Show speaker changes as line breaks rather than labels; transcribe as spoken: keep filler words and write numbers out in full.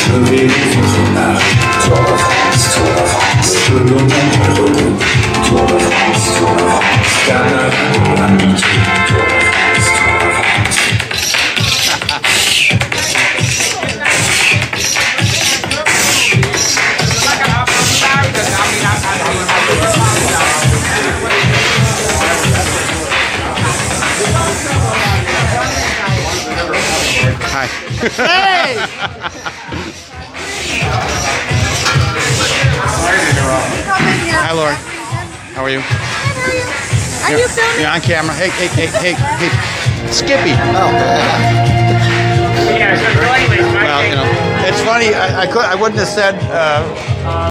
Hi.
Hey!
Hi, Lauren. How are you?
Are you filming?
You're on camera. Hey, hey, hey, hey, hey. Skippy.
Oh,
Well, you know, it's funny. I, I could. I wouldn't have said. Uh,